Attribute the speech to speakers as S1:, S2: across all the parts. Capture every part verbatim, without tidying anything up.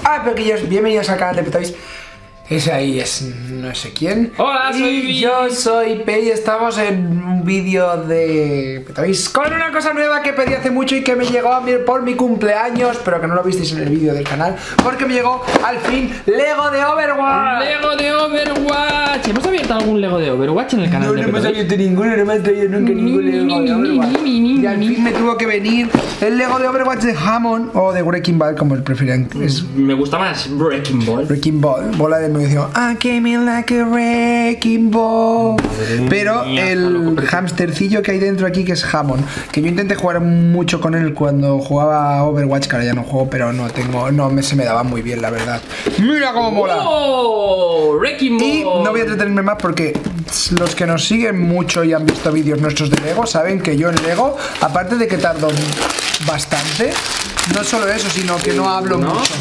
S1: Ah, pequeños, bienvenidos al canal de Petoys. Ese ahí es no sé quién.
S2: Hola, soy
S1: y
S2: Vi.
S1: yo soy Pe y estamos en un vídeo de Petoys con una cosa nueva que pedí hace mucho y que me llegó a mí por mi cumpleaños, pero que no lo visteis en el vídeo del canal, porque me llegó al fin Lego de Overwatch.
S2: Lego de Overwatch. ¿Hemos abierto algún Lego de Overwatch en el canal?
S1: No,
S2: de
S1: no hemos
S2: Petoys?
S1: abierto ninguno, no me han traído nunca ningún Lego de Overwatch. Y al fin me tuvo que venir el Lego de Overwatch de Hammond o de Wrecking Ball, como el prefieren. Es
S2: Me gusta más Wrecking Ball.
S1: Wrecking Ball, bola de munición. I came in like a wrecking ball. Pero
S2: mía,
S1: el hamstercillo que hay dentro aquí, que es Hammond, que yo intenté jugar mucho con él cuando jugaba a Overwatch, que ahora ya no juego, pero no tengo, no me, se me daba muy bien, la verdad. Mira cómo mola.
S2: ¡Oh! Wrecking Ball.
S1: Y no voy a entretenerme más porque los que nos siguen mucho y han visto vídeos nuestros de Lego saben que yo en Lego, aparte de que tardo bastante, no solo eso, sino que no hablo
S2: ¿No?
S1: mucho.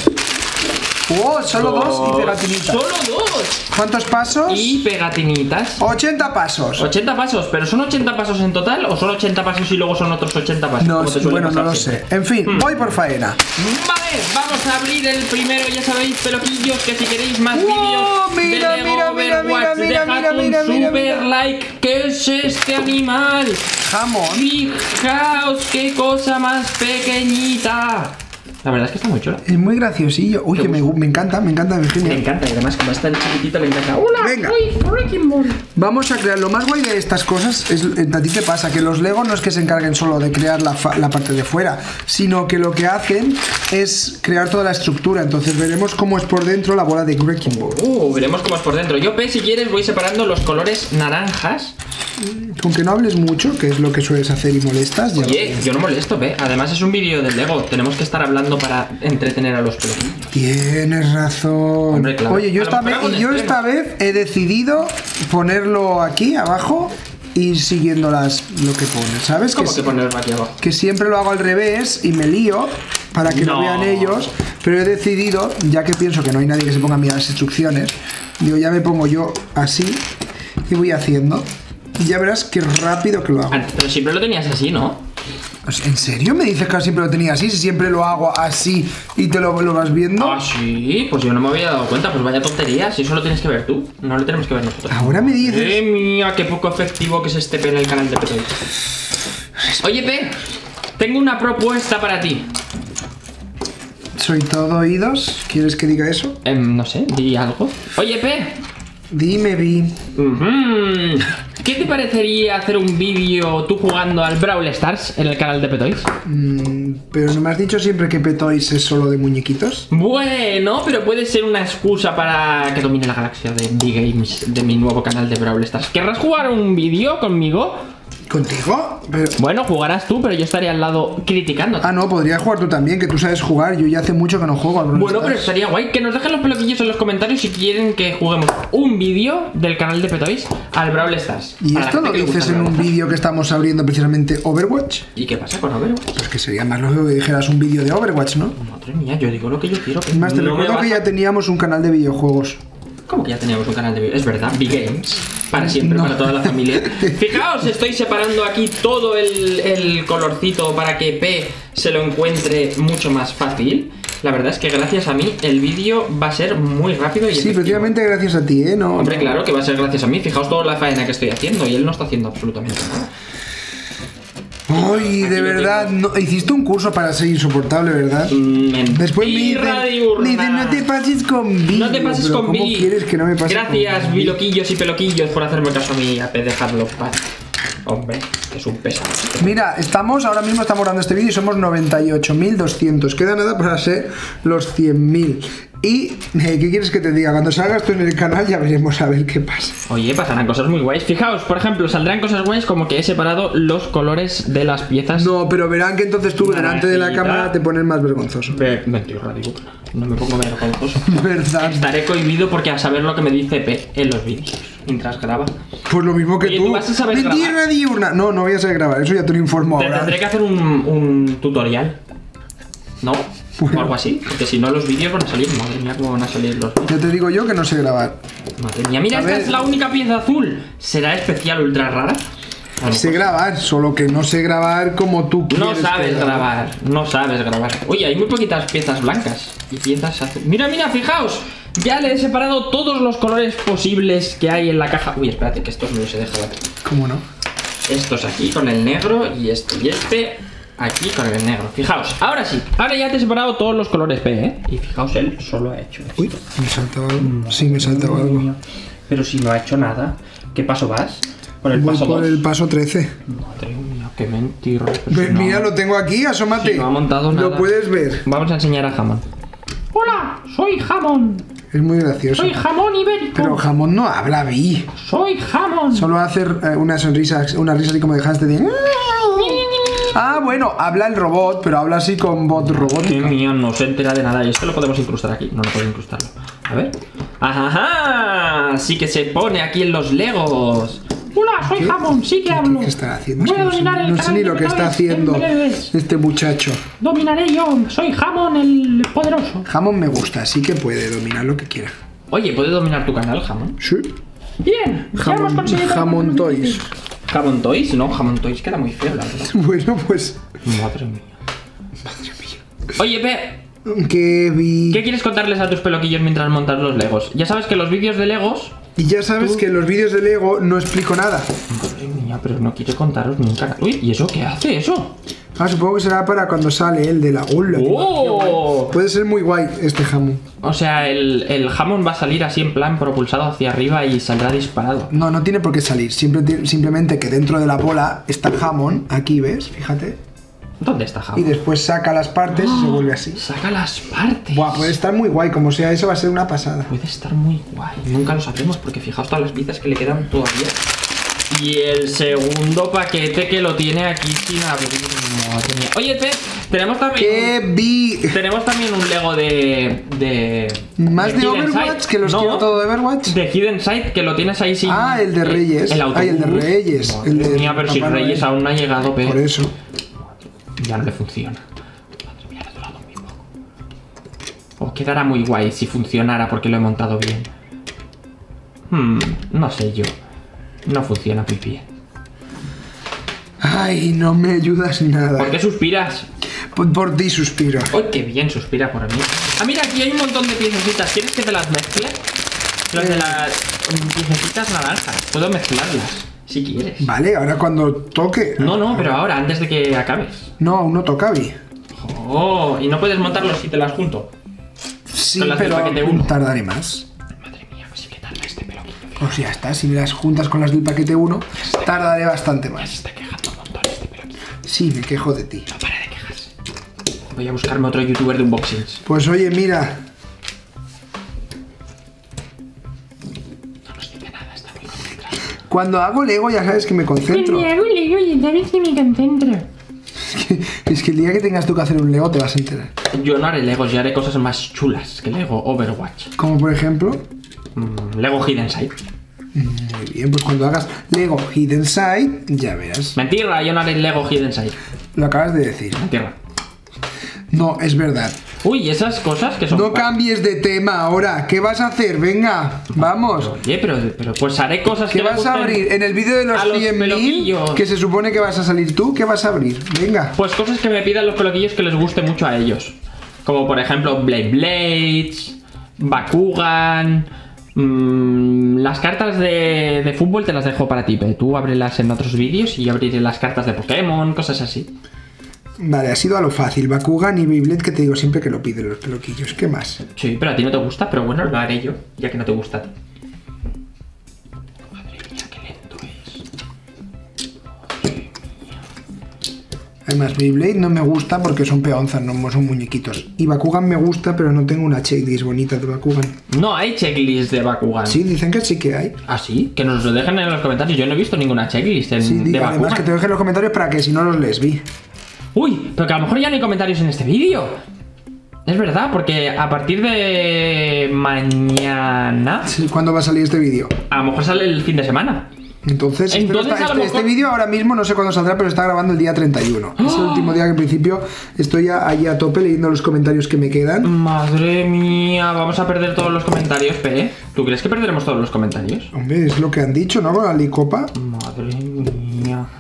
S1: ¡Oh! Solo dos, dos y pegatinitas.
S2: ¡Solo dos!
S1: ¿Cuántos pasos?
S2: Y pegatinitas.
S1: ochenta pasos.
S2: ochenta pasos, pero ¿son ochenta pasos en total o son ochenta pasos y luego son otros ochenta pasos?
S1: No,
S2: como te suele
S1: bueno, no
S2: pasar
S1: lo
S2: siempre?
S1: sé. En fin,
S2: Hmm.
S1: voy por faena.
S2: Vale, vamos a abrir el primero, ya sabéis, peloquillos, que si queréis más
S1: ¡Wow!
S2: vídeos
S1: Mira,
S2: de Lego
S1: mira, mira,
S2: Overwatch,
S1: mira,
S2: dejad
S1: mira,
S2: un
S1: mira, mira,
S2: super
S1: mira.
S2: like. ¿Qué es este animal?
S1: Jamón.
S2: Fijaos qué cosa más pequeñita. La verdad es que está muy chula.
S1: Es muy graciosillo. Uy,
S2: ¿Te
S1: que me, me encanta, me encanta,
S2: Me
S1: Virginia.
S2: encanta y además como es tan chiquitito le encanta. ¡Hola!
S1: Venga.
S2: ¡Uy, Wrecking Ball!
S1: Vamos a crear. Lo más guay de estas cosas es, a ti te pasa, que los Lego no es que se encarguen solo de crear la, fa- la parte de fuera, sino que lo que hacen es crear toda la estructura. Entonces veremos cómo es por dentro la bola de Wrecking Ball.
S2: Uh, veremos cómo es por dentro. Yo, Pe, si quieres, voy separando los colores naranjas.
S1: Con que no hables mucho, que es lo que sueles hacer y molestas, ya
S2: Oye, yo no molesto, Pe. Además es un vídeo de Lego. Tenemos que estar hablando para entretener a los pelotillos.
S1: Tienes razón.
S2: Hombre, claro.
S1: Oye, yo
S2: A
S1: esta,
S2: lo mejor
S1: vez,
S2: hago
S1: yo
S2: un
S1: esta vez he decidido ponerlo aquí abajo y siguiendo las, lo que pone, ¿sabes?
S2: ¿Cómo
S1: que,
S2: que ponerlo aquí abajo?
S1: que siempre lo hago al revés y me lío para que lo
S2: No.
S1: vean ellos, pero he decidido, ya que pienso que no hay nadie que se ponga a mirar las instrucciones, digo, ya me pongo yo así y voy haciendo. Y ya verás qué rápido que lo hago.
S2: Ah, pero siempre lo tenías así, ¿no?
S1: ¿En serio me dices que siempre lo tenía así? Si siempre lo hago así y te lo, lo vas viendo.
S2: Ah, sí, pues yo no me había dado cuenta. Pues vaya tontería, si eso lo tienes que ver tú. No lo tenemos que ver nosotros.
S1: Ahora me dices.
S2: ¡Eh, mía! ¡Qué poco efectivo que es este Pe en el canal de Petoys! Oye, Pe, tengo una propuesta para ti.
S1: Soy todo oídos. ¿Quieres que diga eso?
S2: Em, no sé, di algo. Oye, Pe.
S1: Dime, Vi.
S2: Ujú. ¿Qué te parecería hacer un vídeo tú jugando al Brawl Stars en el canal de Petoys?
S1: Mm, pero no me has dicho siempre que Petoys es solo de muñequitos.
S2: Bueno, pero puede ser una excusa para que domine la galaxia de B-Games de mi nuevo canal de Brawl Stars. ¿Querrás jugar un vídeo conmigo?
S1: ¿Contigo? Pero...
S2: Bueno, jugarás tú, pero yo estaré al lado criticándote.
S1: Ah, no, podría jugar tú también, que tú sabes jugar. Yo ya hace mucho que no juego al Brawl
S2: Bueno, pero
S1: Stars.
S2: estaría guay que nos dejen los peloquillos en los comentarios si quieren que juguemos un vídeo del canal de Petoys al Brawl Stars.
S1: ¿Y
S2: Para la
S1: esto
S2: gente
S1: lo
S2: que le gusta
S1: dices
S2: el
S1: en un
S2: Brawl Stars.
S1: vídeo que estamos abriendo precisamente Overwatch?
S2: ¿Y qué pasa con Overwatch?
S1: Pues que sería más lógico que dijeras un vídeo de Overwatch, ¿no?
S2: Madre mía, yo digo lo que yo quiero. Que
S1: Más te
S2: no me
S1: recuerdo
S2: vas
S1: que
S2: a-
S1: ya teníamos un canal de videojuegos.
S2: ¿Cómo que ya teníamos un canal de vídeo? Es verdad, B-Games. Para siempre,
S1: No.
S2: para toda la familia. Fijaos, estoy separando aquí todo el, el colorcito para que Pe se lo encuentre mucho más fácil. La verdad es que gracias a mí el vídeo va a ser muy rápido y
S1: Sí,
S2: efectivo.
S1: precisamente gracias a ti, ¿eh? No,
S2: Hombre, claro que va a ser gracias a mí. Fijaos toda la faena que estoy haciendo y él no está haciendo absolutamente nada.
S1: Ay, de
S2: Aquí lo
S1: verdad, no, hiciste un curso para ser insoportable, ¿verdad?
S2: Mm,
S1: Después me dicen,
S2: mentira
S1: me
S2: diurna.
S1: dicen, no te pases con Vi.
S2: No te pases
S1: Pero
S2: con
S1: ¿cómo
S2: Vi.
S1: quieres que no me pase
S2: Gracias,
S1: con Vi?
S2: biloquillos y peloquillos, por hacerme caso a mí. A dejarlo paz. Hombre, es un pesado.
S1: Mira, estamos, ahora mismo estamos grabando este vídeo y somos noventa y ocho mil doscientos. Queda nada para ser los cien mil. Y, eh, ¿qué quieres que te diga? Cuando salga esto en el canal ya veremos a ver qué pasa.
S2: Oye, pasarán cosas muy guays. Fijaos, por ejemplo, saldrán cosas guays como que he separado los colores de las piezas.
S1: No, pero verán que entonces tú delante de la
S2: Naranjita.
S1: cámara te pones más vergonzoso.
S2: Ve- Mentira, digo. No me pongo vergonzoso.
S1: ¿Verdad?
S2: Estaré cohibido porque a saber lo que me dice Pe en los vídeos mientras graba.
S1: Pues lo mismo que
S2: Oye,
S1: tú.
S2: ¿tú vas a saber
S1: Mentira
S2: grabar?
S1: diurna. No, no voy a saber grabar, eso ya te lo informo
S2: Te
S1: ahora.
S2: tendré que hacer un, un tutorial. ¿No?
S1: Bueno.
S2: O algo así. Porque si no, los vídeos van a salir. Madre mía, cómo van a salir los vídeos.
S1: Ya te digo yo que no sé grabar.
S2: Madre mía, mira,
S1: A
S2: esta
S1: ver.
S2: es la única pieza azul. ¿Será especial ultra rara?
S1: Sé grabar, solo que no sé grabar como tú quieres.
S2: No sabes
S1: que
S2: grabar, no sabes grabar. Oye, hay muy poquitas piezas blancas y piezas azules. Mira, mira, fijaos. Ya le he separado todos los colores posibles que hay en la caja. Uy, espérate, que estos me los he dejado aquí.
S1: ¿Cómo no?
S2: Estos aquí con el negro y este y este aquí con el negro. Fijaos, ahora sí. Ahora ya te he separado todos los colores P, ¿eh? Y fijaos, él solo ha hecho esto.
S1: Uy, me salta algo. Sí, me salta algo.
S2: Pero si no ha hecho nada. ¿Qué paso vas? ¿Por el
S1: Voy
S2: paso
S1: por
S2: dos?
S1: el paso trece.
S2: Madre mía, qué mentira.
S1: Ve,
S2: No.
S1: Mira, lo tengo aquí, asómate.
S2: Si no ha montado nada.
S1: Lo puedes ver.
S2: Vamos a enseñar a Jamón. Hola, soy Jamón.
S1: Es muy gracioso.
S2: Soy jamón ibérico.
S1: Pero jamón no habla, vi.
S2: Soy jamón.
S1: Solo hace eh, una sonrisa, una risa así como dejaste de... Ah, bueno, habla el robot, pero habla así con voz
S2: Madre
S1: robótica.
S2: mía, no se entera de nada. Y esto lo podemos incrustar aquí. No, no puedo incrustarlo. A ver. ¡Ajá! Sí que se pone aquí en los Legos. Hola, soy
S1: ¿Qué?
S2: jamón. Sí que
S1: ¿Qué,
S2: hablo.
S1: qué está haciendo? Es
S2: Voy
S1: que
S2: a
S1: no sé,
S2: dominar el
S1: no sé
S2: canal
S1: ni
S2: de
S1: lo que está
S2: Metales
S1: haciendo
S2: en breves.
S1: este muchacho.
S2: Dominaré yo. Soy jamón el poderoso.
S1: Jamón me gusta, así que puede dominar lo que quiera.
S2: Oye, ¿puedes dominar tu canal, jamón?
S1: Sí.
S2: Bien. ya hemos
S1: Jamón,
S2: conseguido
S1: jamón
S2: lo que
S1: toys.
S2: necesito. ¿Jamón Toys? No, Jamón Toys queda muy feo, la verdad.
S1: Bueno, pues...
S2: Madre mía.
S1: Madre mía.
S2: Oye, Pe,
S1: Que vi...
S2: ¿qué quieres contarles a tus peloquillos mientras montas los Legos? Ya sabes que los vídeos de Legos...
S1: Y ya sabes
S2: ¿Tú?
S1: que en los vídeos de Lego no explico nada.
S2: Madre mía, pero no quiero contaros nunca. Uy, ¿y eso qué hace eso?
S1: Ah, supongo que será para cuando sale el de la... ¡Hola!
S2: ¡Oh!
S1: Puede ser muy guay este jamón.
S2: O sea, el, el jamón va a salir así en plan propulsado hacia arriba y saldrá disparado.
S1: No, no tiene por qué salir. Siempre, ti- simplemente que dentro de la bola está el jamón. Aquí, ¿ves? Fíjate.
S2: ¿Dónde está
S1: Y
S2: jamón?
S1: después saca las partes y se vuelve así.
S2: Saca las partes.
S1: Buah, puede estar muy guay. Como sea eso, va a ser una pasada.
S2: Puede estar muy guay. Nunca lo sabremos porque fijaos todas las piezas que le quedan todavía. Y el segundo paquete que lo tiene aquí sin abrir. Madre mía. Oye, Pe, tenemos también...
S1: ¡Qué vi!
S2: Tenemos también un Lego de... de
S1: Más de
S2: Hidden
S1: Overwatch,
S2: Sight.
S1: que los
S2: No,
S1: quiero todo de Overwatch.
S2: de Hidden Sight, que lo tienes ahí sin...
S1: Ah, el de Reyes.
S2: El,
S1: Ay, el de
S2: autobús.
S1: Reyes.
S2: Madre
S1: El de
S2: mía, pero si
S1: Papá
S2: Reyes
S1: Noel.
S2: aún no ha llegado, Pe.
S1: Por eso.
S2: Ya no le funciona. Madre mía, le ha durado muy poco. O quedará muy guay si funcionara porque lo he montado bien. Hmm, no sé yo. No funciona muy bien.
S1: Ay, no me ayudas nada.
S2: ¿Por qué suspiras?
S1: Por, por ti suspiro.
S2: ¡Ay, qué bien suspira por mí! Ah, mira, aquí hay un montón de piececitas. ¿Quieres que te las mezcle? Las de
S1: Eh.
S2: las mm, piececitas naranjas. Puedo mezclarlas, si quieres.
S1: Vale, ahora cuando toque.
S2: No, no, pero ahora, antes de que acabes.
S1: No, aún no toca, Vi.
S2: Oh, y no puedes montarlos si te las junto.
S1: Sí,
S2: Con las del
S1: pero
S2: paquete uno.
S1: tardaré más.
S2: Madre mía, pues sí que tarda este peloquillo.
S1: O sea, ya está, si me las juntas con las del paquete uno, tardaré bastante
S2: Se
S1: más.
S2: está quejando un montón este peloquillo.
S1: Sí, me quejo de ti.
S2: No para de quejarse. Voy a buscarme otro youtuber de unboxings.
S1: Pues oye, mira,
S2: No nos dice nada, está muy concentrado.
S1: cuando hago Lego ya sabes que me concentro.
S3: hago Lego y a veces me concentro.
S1: Es que, es que el día que tengas tú que hacer un Lego te vas a enterar.
S2: Yo no haré Legos, yo haré cosas más chulas que Lego Overwatch.
S1: Como por ejemplo,
S2: Mm, Lego Hidden Sight.
S1: muy bien, pues cuando hagas Lego Hidden Side, ya verás.
S2: Mentira, yo no haré Lego Hidden Sight.
S1: Lo acabas de decir.
S2: Mentira.
S1: No, es verdad.
S2: Uy, esas cosas que son...
S1: No cambies de tema ahora. ¿Qué vas a hacer? Venga, vamos.
S2: Oye, pero, pero pues haré cosas
S1: ¿Qué
S2: que le
S1: vas a
S2: gusten
S1: abrir? En el vídeo de los
S2: a los
S1: cien mil,
S2: peloquillos.
S1: que se supone que vas a salir tú, ¿qué vas a abrir? Venga.
S2: Pues cosas que me pidan los peloquillos que les guste mucho a ellos. Como por ejemplo Blade Blades, Bakugan... mmm, las cartas de, de fútbol te las dejo para ti, pero tú ábrelas en otros vídeos y yo abriré las cartas de Pokémon, cosas así.
S1: Vale, ha sido a lo fácil. Bakugan y Beyblade, que te digo siempre que lo piden los peloquillos. ¿Qué más?
S2: Sí, pero a ti no te gusta, pero bueno, lo haré yo, ya que no te gusta a ti. Madre mía, qué lento es. Madre mía.
S1: Además, Beyblade no me gusta porque son peonzas, no son muñequitos. Y Bakugan me gusta, pero no tengo una checklist bonita de Bakugan.
S2: No hay checklist de Bakugan.
S1: Sí, dicen que sí que hay.
S2: ¿Ah, sí? Que nos lo dejen en los comentarios. Yo no he visto ninguna checklist en,
S1: Sí,
S2: de
S1: diga,
S2: Bakugan.
S1: además que te dejen en los comentarios para que si no los les vi.
S2: Uy, pero que a lo mejor ya no hay comentarios en este vídeo. Es verdad, porque a partir de mañana,
S1: Sí, ¿cuándo va a salir este vídeo?
S2: a lo mejor sale el fin de semana.
S1: Entonces, este, no
S2: Entonces,
S1: está-
S2: a lo
S1: este,
S2: mejor-
S1: este vídeo ahora mismo no sé cuándo saldrá, pero está grabando el día treinta y uno. Es el último día que en principio estoy a- ahí a tope leyendo los comentarios que me quedan.
S2: Madre mía, vamos a perder todos los comentarios, P. ¿Tú crees que perderemos todos los comentarios?
S1: Hombre, es lo que han dicho, ¿no? Con la licopa.
S2: Madre mía.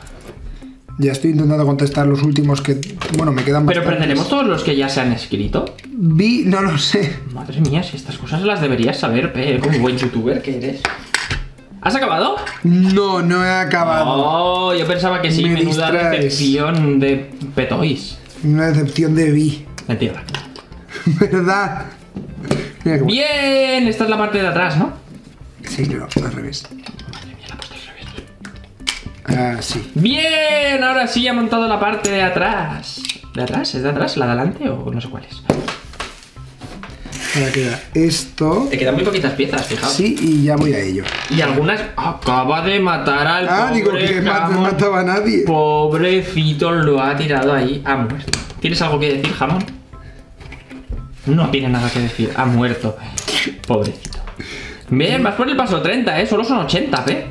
S1: Ya estoy intentando contestar los últimos que... Bueno, me quedan
S2: Pero
S1: bastantes.
S2: perderemos todos los que ya se han escrito.
S1: Vi... No lo sé.
S2: Madre mía, si estas cosas las deberías saber, Pe, como buen youtuber que eres. ¿Has acabado?
S1: No, no he acabado.
S2: Oh, yo pensaba que sí,
S1: Me
S2: menuda
S1: distraes.
S2: decepción de Petois.
S1: Una decepción de Vi.
S2: Mentira.
S1: ¿Verdad? Mira qué bueno.
S2: Bien, esta es la parte de atrás, ¿no?
S1: Sí, pero al revés.
S2: Madre mía, la he puesto al revés.
S1: Ah, sí.
S2: Bien, ahora sí ha montado la parte de atrás. ¿De atrás? ¿Es de atrás? ¿La de adelante o no sé cuál es?
S1: Ahora queda esto.
S2: Te quedan muy poquitas piezas, fijaos.
S1: Sí, y ya voy a ello.
S2: Y algunas... Acaba de matar al
S1: Ah,
S2: pobre
S1: digo que ma- no
S2: jamón.
S1: mataba a nadie.
S2: Pobrecito, lo ha tirado ahí, ha muerto. ¿Tienes algo que decir, jamón? No tiene nada que decir, ha muerto. Pobrecito. Bien, vas por el paso treinta, ¿eh? Solo son ochenta, ¿eh?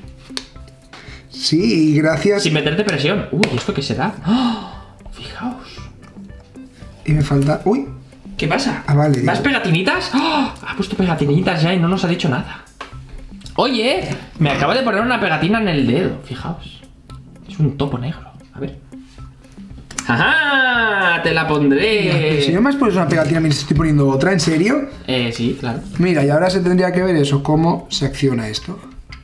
S1: Sí, y gracias.
S2: Sin meterte presión. Uy, ¿esto qué será? ¡Oh! Fijaos.
S1: Y me falta... Uy.
S2: ¿Qué pasa?
S1: Ah, vale.
S2: ¿Más pegatinitas? ¡Oh! Ha puesto pegatinitas ya y no nos ha dicho nada. Oye, me acaba de poner una pegatina en el dedo, fijaos. Es un topo negro. A ver. ¡Ajá! Te la pondré.
S1: Si no me has puesto una pegatina, me estoy poniendo otra, ¿en serio?
S2: Eh, sí, claro.
S1: Mira, y ahora se tendría que ver eso, cómo se acciona esto.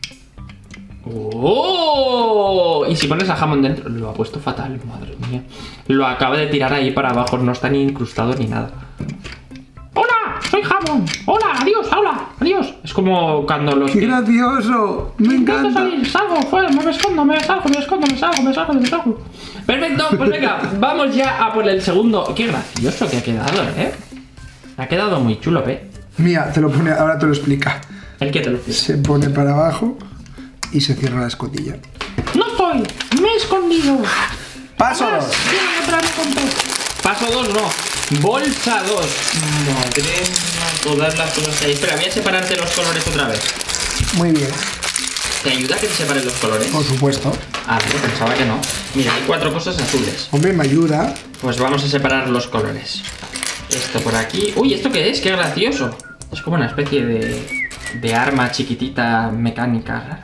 S2: ¡Oh! Y si pones a jamón dentro, lo ha puesto fatal, madre mía. Lo acaba de tirar ahí para abajo, no está ni incrustado ni nada. ¡Hola! ¡Soy jamón! ¡Hola! ¡Adiós! ¡Hola! ¡Adiós! Es como cuando los...
S1: ¡Qué gracioso! ¡Me
S2: Intento
S1: encanta!
S2: salir, salgo, fuera, me escondo, me salgo, me escondo, me salgo, me salgo, me salgo. Perfecto, pues venga, vamos ya a por el segundo. Qué gracioso que ha quedado, ¿eh? Ha quedado muy chulo, ¿eh?
S1: Mira, te lo pone, ahora te lo explica.
S2: ¿El qué te lo explico?
S1: Se pone para abajo y se cierra la escotilla.
S3: No estoy, me he escondido.
S1: ¡Paso
S3: Más,
S1: dos!
S3: quiero encontrarme con pez.
S2: Paso dos, no. Bolsa dos. Madre mía, todas las cosas que hay. Espera, voy a separarte los colores otra vez.
S1: Muy bien,
S2: ¿Te ayuda a que te separen los colores?
S1: por supuesto.
S2: Ah, pero pensaba que no. Mira, hay cuatro cosas azules.
S1: Hombre, me ayuda.
S2: Pues vamos a separar los colores. Esto por aquí. Uy, ¿esto qué es? ¡Qué gracioso! Es como una especie de, de arma chiquitita mecánica rara.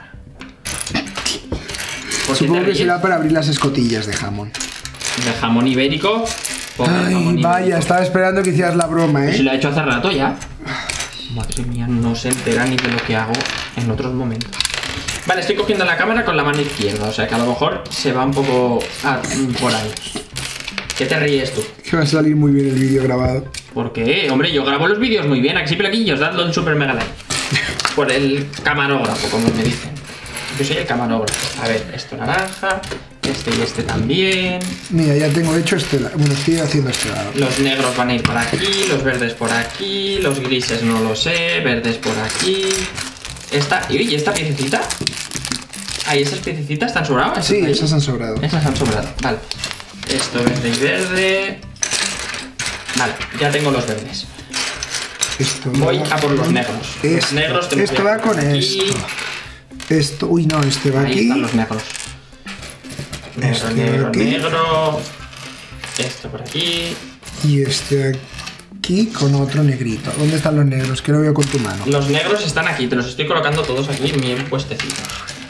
S2: ¿Por qué
S1: Supongo
S2: te
S1: que
S2: ríes?
S1: será para abrir las escotillas de jamón.
S2: De jamón ibérico. Pobre
S1: Ay,
S2: jamón
S1: vaya,
S2: ibérico.
S1: estaba esperando que hicieras la broma,
S2: Si
S1: ¿eh?
S2: lo ha hecho hace rato ya. Madre mía, no se entera ni de lo que hago en otros momentos. Vale, estoy cogiendo la cámara con la mano izquierda, o sea que a lo mejor se va un poco a- por ahí. ¿Qué te ríes tú?
S1: Que va a salir muy bien el vídeo grabado.
S2: ¿Por qué? Hombre, yo grabo los vídeos muy bien. Aquí sí, aquí, os dadlo en super mega like. Por el camarógrafo, como me dicen. Yo soy el camarógrafo. A ver, esto naranja, este y este también.
S1: Mira, ya tengo hecho este lado. Bueno, estoy haciendo este lado.
S2: Los negros van a ir por aquí, los verdes por aquí, los grises no lo sé, verdes por aquí. Esta, y esta piececita. Ahí, esas piececitas están sobradas.
S1: Sí,
S2: ahí?
S1: esas han sobrado.
S2: Esas han sobrado, vale. Esto verde y verde. Vale, ya tengo los verdes.
S1: Esto
S2: Voy
S1: va
S2: a por los
S1: con
S2: negros. Los
S1: Esto,
S2: negros te
S1: esto
S2: voy a
S1: va con
S2: poner aquí.
S1: esto. Esto, uy, no, este va
S2: Ahí
S1: aquí.
S2: están los negros. Negro,
S1: Este
S2: negro,
S1: aquí.
S2: negro. Esto por aquí.
S1: Y este aquí con otro negrito. ¿Dónde están los negros? Que lo veo con tu mano.
S2: Los negros están aquí, te los estoy colocando todos aquí bien puestecitos.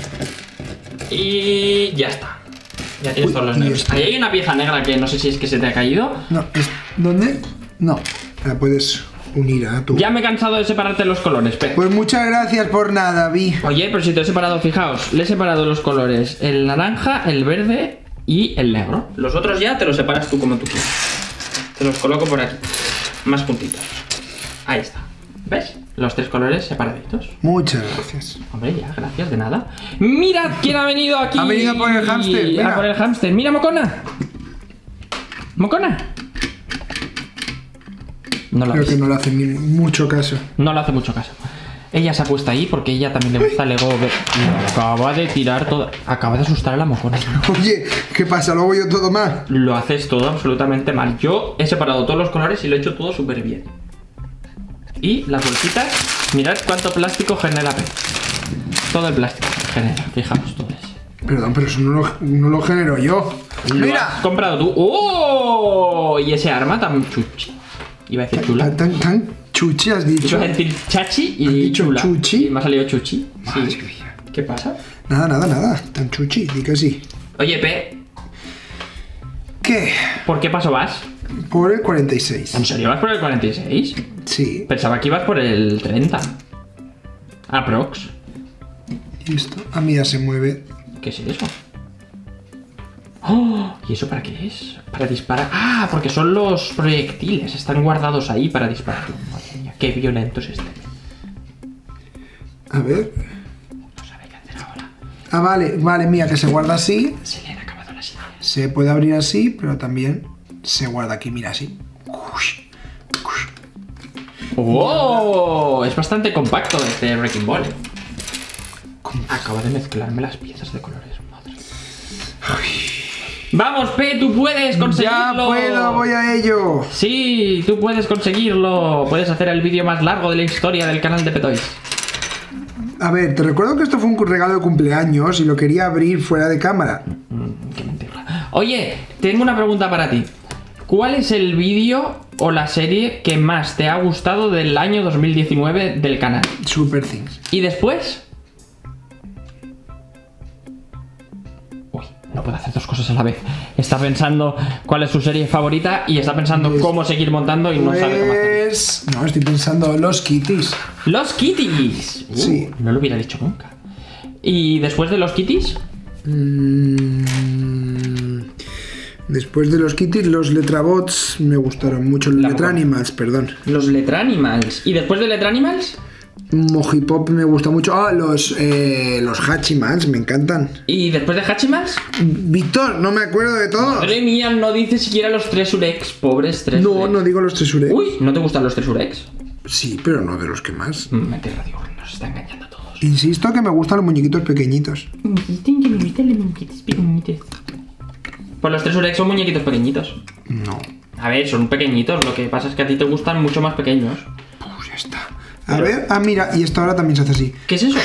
S2: Y ya está. Ya tienes
S1: Uy,
S2: todos los
S1: y
S2: negros.
S1: este.
S2: Ahí hay una pieza negra que no sé si es que se te ha caído.
S1: No, es, ¿dónde? No, la puedes unir a tu.
S2: Ya me he cansado de separarte los colores, Pe.
S1: Pues muchas gracias por nada, Vi.
S2: Oye, pero si te he separado, fijaos, le he separado los colores, el naranja, el verde y el negro. Los otros ya te los separas tú como tú quieras. Te los coloco por aquí, más puntitos. Ahí está. ¿Ves? Los tres colores separaditos.
S1: Muchas gracias.
S2: Hombre, ya, gracias, de nada. ¡Mirad quién ha venido aquí!
S1: Ha venido a por el hámster, mira.
S2: A por el hámster. ¡Mira, Mocona! ¡Mocona! No lo
S1: Creo
S2: ves.
S1: que no le hace ni mucho caso.
S2: No le hace mucho caso. Ella se ha puesto ahí porque ella también le gusta Lego. Ve- Acaba de tirar todo. Acaba de asustar a la Mocona.
S1: Oye, ¿qué pasa? ¿Lo hago yo todo mal?
S2: Lo haces todo absolutamente mal. Yo he separado todos los colores y lo he hecho todo súper bien. Y las bolsitas, mirad cuánto plástico genera. Todo el plástico que genera, fijaos todo eso.
S1: Perdón, pero eso no lo, no lo genero yo.
S2: Lo
S1: ¡Mira!
S2: has comprado tú. ¡Oh! Y ese arma tan chuchi. Iba a decir chula.
S1: Tan, tan, tan chuchi has dicho.
S2: Iba a decir chachi y
S1: ¿Has dicho
S2: chula.
S1: chuchi?
S2: Y me ha salido chuchi.
S1: Madre
S2: Sí.
S1: mía.
S2: ¿Qué pasa?
S1: Nada, nada, nada. Tan chuchi, di que sí.
S2: Oye, Pe,
S1: ¿Qué?
S2: ¿Por qué paso vas?
S1: Por el cuarenta y seis.
S2: ¿En serio vas por el cuarenta y seis?
S1: Sí.
S2: Pensaba que ibas por el treinta. Aprox.
S1: ¿Y esto? Ah, mira, se mueve.
S2: ¿Qué es eso? ¡Oh! ¿Y eso para qué es? Para disparar. ¡Ah! Porque son los proyectiles. Están guardados ahí para disparar. Madre mía, qué violento es este.
S1: A ver.
S2: No sabe qué hacer ahora.
S1: Ah, vale, vale, mira, que se guarda así.
S2: Se le han acabado las ideas.
S1: Se puede abrir así, pero también se guarda aquí, mira, así.
S2: ¡Oh! Es bastante compacto este Wrecking Ball. Acabo de mezclarme las piezas de colores. Madre mía. Vamos, P, tú puedes conseguirlo.
S1: Ya puedo, voy a ello.
S2: Sí, tú puedes conseguirlo. Puedes hacer el vídeo más largo de la historia del canal de Petoys.
S1: A ver, te recuerdo que esto fue un regalo de cumpleaños y lo quería abrir fuera de cámara.
S2: Mm, qué mentira. Oye, tengo una pregunta para ti. ¿Cuál es el vídeo o la serie que más te ha gustado del año dos mil diecinueve del canal?
S1: Super Things.
S2: ¿Y después? Uy, no puedo hacer dos cosas a la vez. Está pensando cuál es su serie favorita y está pensando
S1: Pues-
S2: cómo seguir montando y no sabe cómo hacer.
S1: Pues... No, estoy pensando Los Kitties.
S2: ¡Los Kitties! Uh,
S1: Sí.
S2: No lo hubiera dicho nunca. ¿Y después de los Kitties?
S1: Mm, Después de los Kitties, los Letrabots me gustaron mucho. Los
S2: La
S1: Letranimals, perdón.
S2: Los Letranimals. ¿Y después de Letranimals?
S1: Mojipop me gusta mucho. Ah, los, eh, los Hachimals me encantan.
S2: ¿Y después de Hachimals?
S1: Víctor, no me acuerdo de todo.
S2: Madre mía, no dice siquiera los tres Urex. Pobres tres
S1: No,
S2: Urex.
S1: no digo los Tresurex.
S2: Uy, ¿no te gustan los tres Urex?
S1: Sí, pero no de los que más.
S2: Mm, Mentira, digo, nos está engañando a todos.
S1: Insisto que me gustan los muñequitos pequeñitos.
S2: Me dicen que me gustan los muñequitos pequeñitos. Pues los tres Urex son muñequitos pequeñitos.
S1: No.
S2: A ver, son pequeñitos. Lo que pasa es que a ti te gustan mucho más pequeños.
S1: Pues ya está. A ver, ah, mira, y esto ahora también se hace así.
S2: ¿Qué es eso?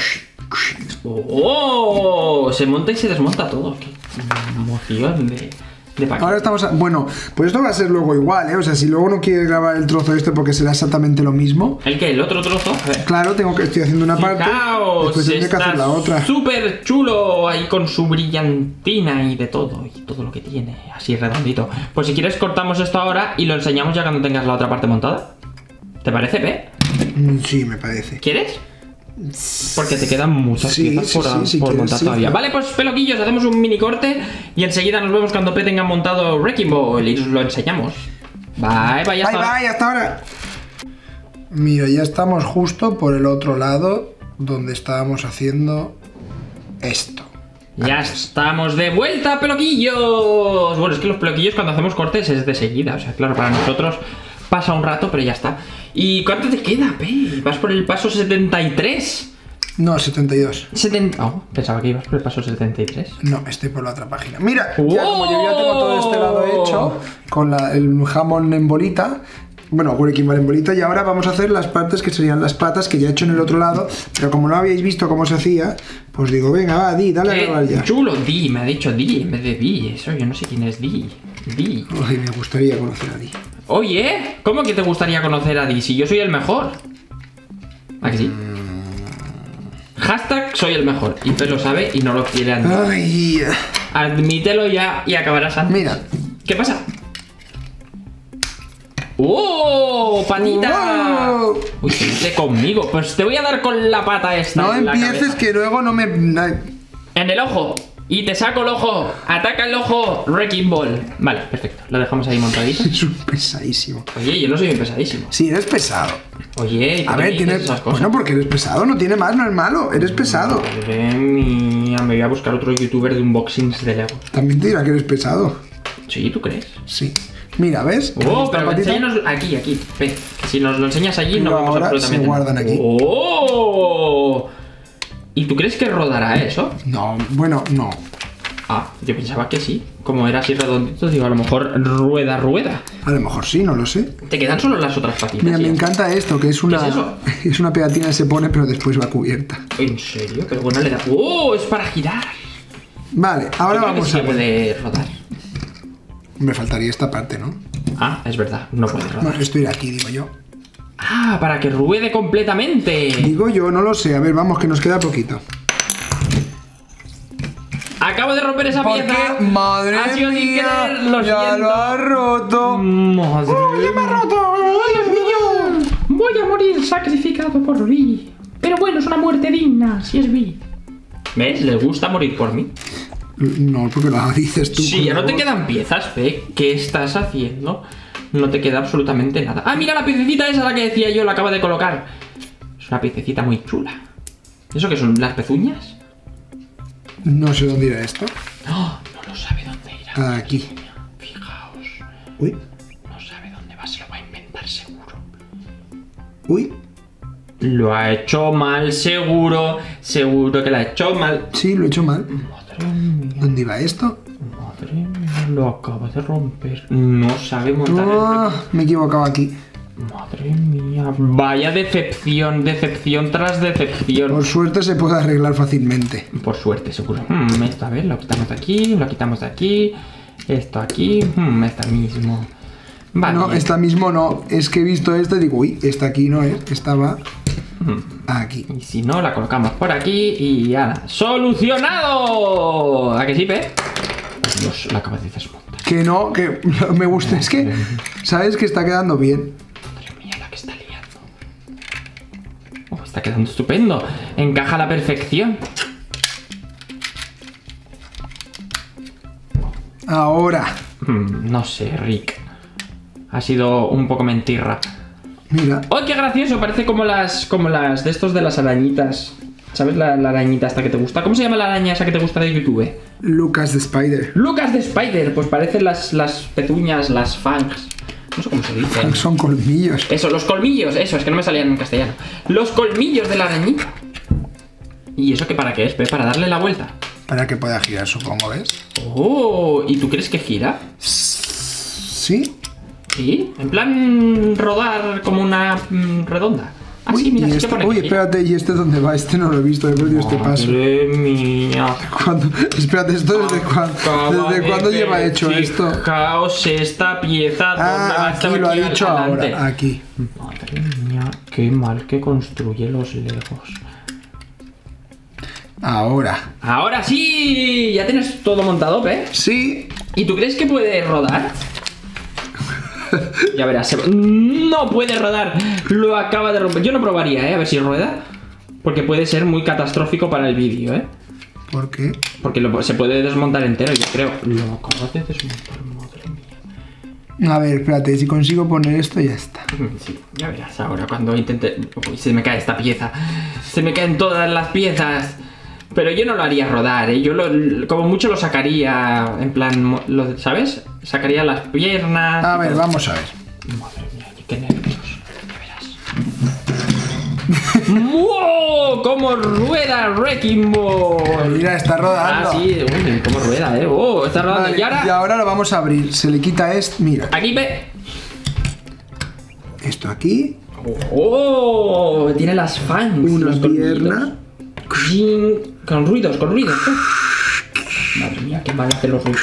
S2: ¡Oh! Se monta y se desmonta todo. ¡Qué emoción de, de paquete!
S1: Ahora estamos a... Bueno, pues esto va a ser luego igual, ¿eh? O sea, si luego no quieres grabar el trozo este porque será exactamente lo mismo.
S2: ¿El qué? ¿El otro trozo? A ver.
S1: Claro, tengo que estoy haciendo una parte.
S2: Fijaos,
S1: Después tendré que hacer la otra.
S2: súper chulo ahí con su brillantina y de todo, y todo lo que tiene, así redondito. Pues si quieres cortamos esto ahora y lo enseñamos ya cuando tengas la otra parte montada. ¿Te parece, P?
S1: Mm, Sí, me parece.
S2: ¿Quieres? Porque te quedan muchas
S1: Sí,
S2: piezas
S1: sí,
S2: por,
S1: sí, si
S2: por
S1: quieres,
S2: montar
S1: sí,
S2: todavía.
S1: claro.
S2: Vale, pues peloquillos, hacemos un mini corte y enseguida nos vemos cuando P tenga montado Wrecking Ball y os lo enseñamos. Bye, bye,
S1: Bye,
S2: hasta ahora.
S1: bye, hasta ahora. Mira, ya estamos justo por el otro lado donde estábamos haciendo esto.
S2: Ya estamos de vuelta, peloquillos. Bueno, es que los peloquillos cuando hacemos cortes es de seguida. O sea, claro, para nosotros pasa un rato, pero ya está. ¿Y cuánto te queda, P? ¿Vas por el paso setenta y tres?
S1: No, setenta y dos.
S2: setenta... Oh, pensaba que ibas por el paso setenta y tres.
S1: No, estoy por la otra página. Mira, ya
S2: ¡Oh!
S1: como yo ya tengo todo este lado hecho, con la- el jamón en bolita, bueno, Wrecking Ball en bolita, y ahora vamos a hacer las partes que serían las patas que ya he hecho en el otro lado, pero como no habíais visto cómo se hacía, pues digo, venga, va, Di, dale a grabar
S2: Qué
S1: ya.
S2: chulo, Di, me ha dicho Di en vez de Di. Eso yo no sé quién es Di. Di.
S1: Ay, me gustaría conocer a Di.
S2: Oye, ¿cómo que te gustaría conocer a Di si yo soy el mejor? ¿A que sí? Hashtag soy el mejor. Y P lo sabe y no lo quiere admitir.
S1: Ay,
S2: Admítelo ya y acabarás antes.
S1: mira.
S2: ¿Qué pasa? ¡Oh! ¡Patita!
S1: ¡Wow!
S2: Uy, se mete conmigo. Pues te voy a dar con la pata esta.
S1: No
S2: en la
S1: empieces
S2: cabeza.
S1: que luego no me... Ay,
S2: En el ojo. Y te saco el ojo. Ataca el ojo. Wrecking Ball. Vale, perfecto. Lo dejamos ahí montadito.
S1: es un pesadísimo.
S2: Oye, yo no soy un pesadísimo.
S1: Sí, eres pesado.
S2: Oye, ¿y por
S1: A
S2: qué
S1: ver,
S2: dices
S1: tienes...
S2: esas cosas?
S1: Bueno, porque eres pesado, no tiene más, no es malo, eres pesado.
S2: Madre mía, me voy a buscar otro youtuber de unboxings de Lego.
S1: También te dirá que eres pesado.
S2: Sí, ¿tú crees?
S1: Sí. Mira, ¿ves?
S2: Oh,
S1: Esta
S2: pero
S1: patita.
S2: enséñanos aquí, aquí. Ve, que si nos lo enseñas allí no
S1: Pero
S2: vemos
S1: ahora
S2: absolutamente
S1: se guardan
S2: nada.
S1: aquí.
S2: ¡Oh! ¿Y tú crees que rodará eso?
S1: No, bueno, no.
S2: Ah, yo pensaba que sí. Como era así redondito, digo, a lo mejor rueda, rueda.
S1: A lo mejor sí, no lo sé.
S2: Te quedan solo las otras patitas.
S1: Mira, me
S2: ya.
S1: encanta esto, que es una...
S2: ¿Qué es eso?
S1: es una pegatina que se pone, pero después va cubierta.
S2: ¿En serio? Pero bueno, le da... ¡Oh! Es para girar.
S1: Vale, ahora
S2: Yo creo que
S1: vamos
S2: sí
S1: a
S2: que
S1: ver.
S2: puede rodar.
S1: Me faltaría esta parte, ¿no?
S2: Ah, es verdad, no puede rodar.
S1: Bueno, esto irá aquí, digo yo.
S2: Ah, para que ruede completamente.
S1: Digo yo, no lo sé. A ver, vamos, que nos queda poquito.
S2: acabo de romper esa
S1: ¿Por
S2: pieza.
S1: qué? Madre
S2: Ha sido sin
S1: mía,
S2: querer, lo
S1: ya
S2: siento.
S1: lo has roto.
S2: Madre
S3: ¡Oh, ya me ha roto! ¡Ay, Dios mío! Voy a morir sacrificado por Vi. Pero bueno, es una muerte digna, si es Vi.
S2: ¿Ves? Les gusta morir por mí.
S1: No, porque lo dices tú.
S2: Sí, ya no te
S1: por
S2: quedan piezas, Pe. ¿Qué estás haciendo? No te queda absolutamente nada. ¡Ah, mira la piececita esa la que decía yo! La acabo de colocar. Es una piececita muy chula. ¿Eso qué son? ¿Las pezuñas?
S1: favor. No sé dónde irá esto.
S2: No, no lo sabe dónde irá.
S1: Aquí.
S2: Fijaos.
S1: Uy,
S2: No sabe dónde va, se lo va a inventar seguro.
S1: uy.
S2: Lo ha hecho mal, seguro. Seguro que lo ha hecho mal.
S1: Sí, lo he hecho mal.
S2: Madre mía,
S1: ¿Dónde iba esto?
S2: madre mía, lo acaba de romper. No sabe montar el
S1: Ah, me he equivocado aquí.
S2: Madre mía, vaya decepción, decepción tras decepción.
S1: Por suerte se puede arreglar fácilmente.
S2: Por suerte, seguro. Hmm, esta vez lo quitamos de aquí, lo quitamos de aquí. Esto aquí, hmm, esta mismo. Vale.
S1: No, esta mismo no. Es que he visto esta y digo, uy, esta aquí no es. Esta va aquí.
S2: Y si no, la colocamos por aquí y ya. ¡Solucionado! ¿A que sí, Pe? Dios, la acabas de desmontar.
S1: Que no, que me gusta. Es que, ¿sabes? Que está quedando bien.
S2: Madre mía, la que está liando. Oh, está quedando estupendo. Encaja a la perfección.
S1: Ahora,
S2: Hmm, no sé, Rick. Ha sido un poco mentirra.
S1: mira.
S2: ¡Oh, qué gracioso! Parece como las como las de estos de las arañitas. ¿Sabes la, la arañita esta que te gusta? ¿Cómo se llama la araña esa que te gusta de YouTube?
S1: Lucas de Spider.
S2: Lucas de Spider. Pues parecen las, las pezuñas, las fangs. No sé cómo se dice.
S1: Son colmillos.
S2: Eso, los colmillos. Eso, es que no me salían en castellano. Los colmillos de la arañita. ¿Y eso qué para qué es, Pe? Para darle la vuelta.
S1: Para que pueda girar, supongo, ¿ves?
S2: Oh, ¿y tú crees que gira?
S1: Sí.
S2: Sí, en plan rodar como una mm, redonda. Ah,
S1: Uy,
S2: sí, mira,
S1: y
S2: sí
S1: este,
S2: que pone
S1: uy,
S2: que gira.
S1: espérate, ¿y este dónde va? Este no lo he visto, he perdido este paso.
S2: Madre mía.
S1: ¿Cuándo? Espérate, ¿esto desde, cuándo,
S2: Acaba
S1: desde
S2: de
S1: cuándo lleva hecho esto?
S2: Fijaos esta pieza. ¿Dónde va
S1: Ah,
S2: esta
S1: aquí lo ha
S2: aquí
S1: dicho
S2: adelante?
S1: ahora, aquí.
S2: Madre mía, qué mal que construye los legos.
S1: Ahora.
S2: Ahora sí, ya tienes todo montado, ¿eh?
S1: Sí.
S2: ¿Y tú crees que puede rodar? Ya verás, se... no puede rodar. Lo acaba de romper. Yo no probaría, ¿eh? A ver si rueda. Porque puede ser muy catastrófico para el vídeo, ¿eh?
S1: ¿Por qué?
S2: Porque lo- se puede desmontar entero, yo creo. Lo acaba de desmontar, madre mía.
S1: A ver, espérate, si consigo poner esto ya está.
S2: Sí, ya verás ahora cuando intente... Uy, se me cae esta pieza. Se me caen todas las piezas. Pero yo no lo haría rodar, ¿eh? Yo lo, como mucho lo sacaría, en plan, mo- lo- ¿sabes? Sacaría las piernas...
S1: A
S2: y
S1: ver,
S2: todo.
S1: vamos a ver.
S2: Madre mía, qué nervios. Ya verás. ¡Wow! ¡Cómo rueda Wrecking Ball!
S1: Mira, está rodando.
S2: Ah, sí, uy, cómo rueda, ¿eh? ¡Oh! Está rodando.
S1: Vale,
S2: y ahora...
S1: y ahora lo vamos a abrir. Se le quita esto. Mira,
S2: Aquí ve...
S1: esto aquí.
S2: ¡Oh! Tiene las fans.
S1: Una
S2: los colmillitos.
S1: pierna.
S2: Zing, con ruidos, con ruidos. ¡Oh! Madre mía, qué mal hace los ruidos.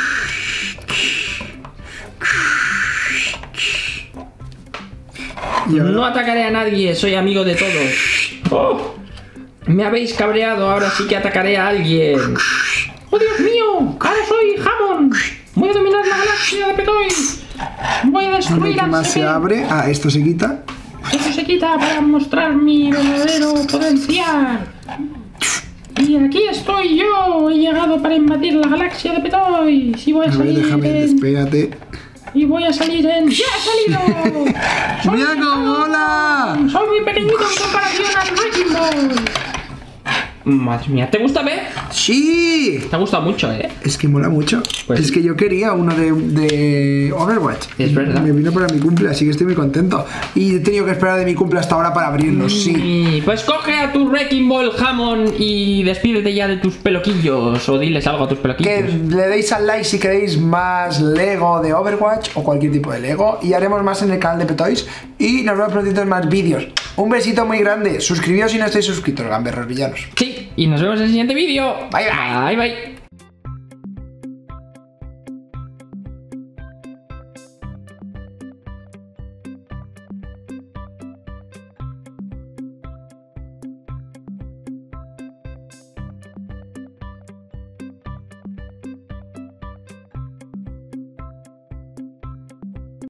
S1: Y ahora-
S2: No atacaré a nadie, soy amigo de todos. ¡Oh! Me habéis cabreado, ahora sí que atacaré a alguien.
S3: ¡Oh, Dios mío! ¡Ahora soy Hammond! ¡Voy a dominar la galaxia de Petoy! ¡Voy a
S1: A ver
S3: destruir
S1: qué
S3: a
S1: más se abre. Ah, esto se quita.
S3: Eso se quita para mostrar mi verdadero potencial. Y aquí estoy yo. He llegado para invadir la galaxia de Petoy. Y voy a
S1: A ver,
S3: salir
S1: déjame,
S3: en...
S1: espérate.
S3: Y voy a salir en... ¡Ya he salido! Soy
S1: ¡Mira cómo mola!
S3: Soy muy pequeñito en comparación al Wrecking Ball.
S2: Madre mía, ¿te gusta, Pe?
S1: ¡Sí!
S2: Te ha gustado mucho, ¿eh?
S1: Es que mola mucho.
S2: Pues
S1: es
S2: sí.
S1: que yo quería uno de, de Overwatch.
S2: Es verdad.
S1: Me vino para mi cumple, así que estoy muy contento. Y he tenido que esperar de mi cumple hasta ahora para abrirlo, sí.
S2: Y pues coge a tu Wrecking Ball Hammond y despídete ya de tus peloquillos. O diles algo a tus
S1: Que
S2: peloquillos.
S1: le deis al like si queréis más Lego de Overwatch o cualquier tipo de Lego. Y haremos más en el canal de Petoys. Y nos vemos prontito en más vídeos. Un besito muy grande. Suscribíos si no estáis suscritos, gamberros villanos.
S2: Sí, y nos vemos en el siguiente vídeo.
S1: Bye, bye.
S2: Bye, bye.